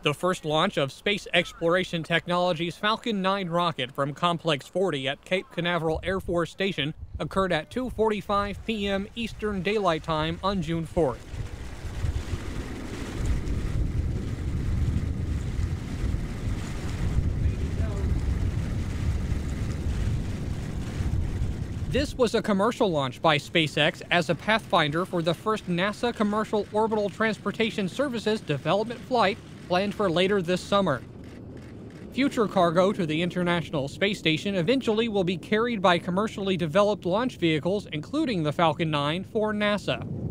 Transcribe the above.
The first launch of space exploration technology's Falcon 9 rocket from Complex 40 at Cape Canaveral Air Force Station occurred at 2:45 p.m. Eastern Daylight Time on June 4th. This was a commercial launch by SpaceX as a pathfinder for the first NASA commercial orbital transportation services development flight planned for later this summer. Future cargo to the International Space Station eventually will be carried by commercially developed launch vehicles, including the Falcon 9 for NASA.